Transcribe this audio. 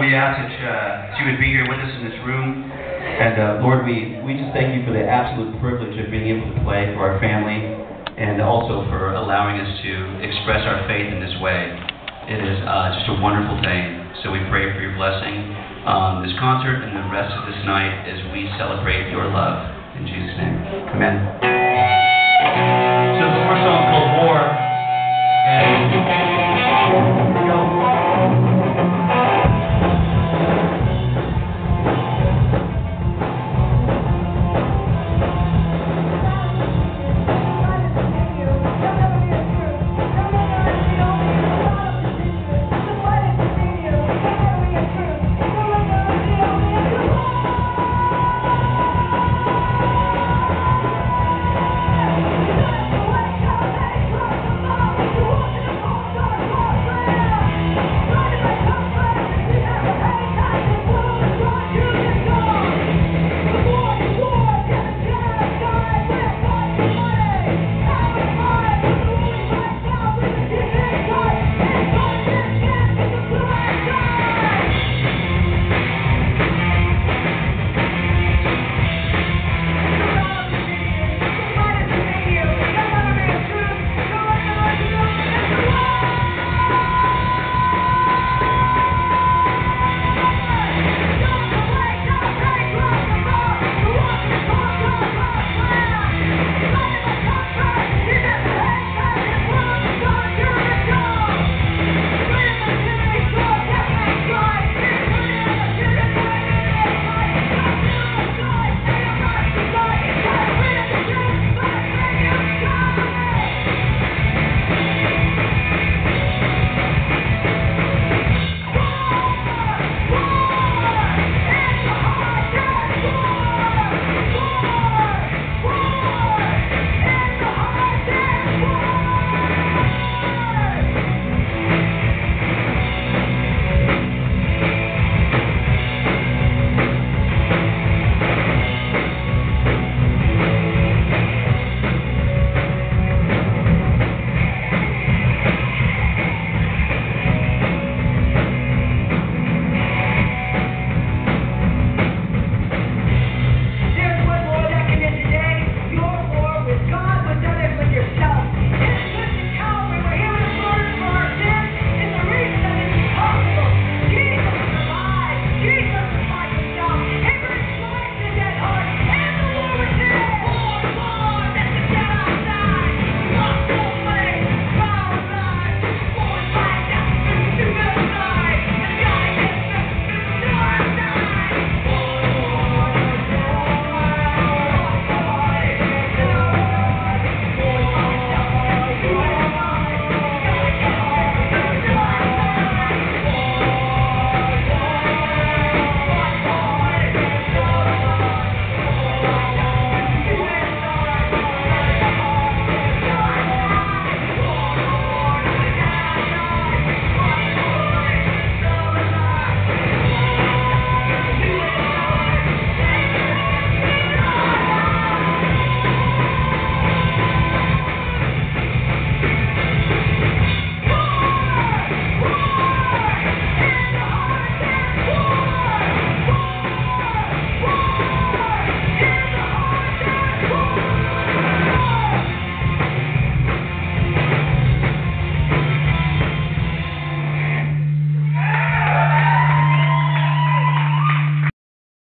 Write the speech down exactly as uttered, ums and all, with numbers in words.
we ask that uh, you would be here with us in this room. And uh, Lord, we, we just thank you for the absolute privilege of being able to play for our family, and also for allowing us to express our faith in this way. It is uh, just a wonderful thing. So we pray for your blessing on this concert and the rest of this night as we celebrate your love. In Jesus' name, amen. So the first song called War.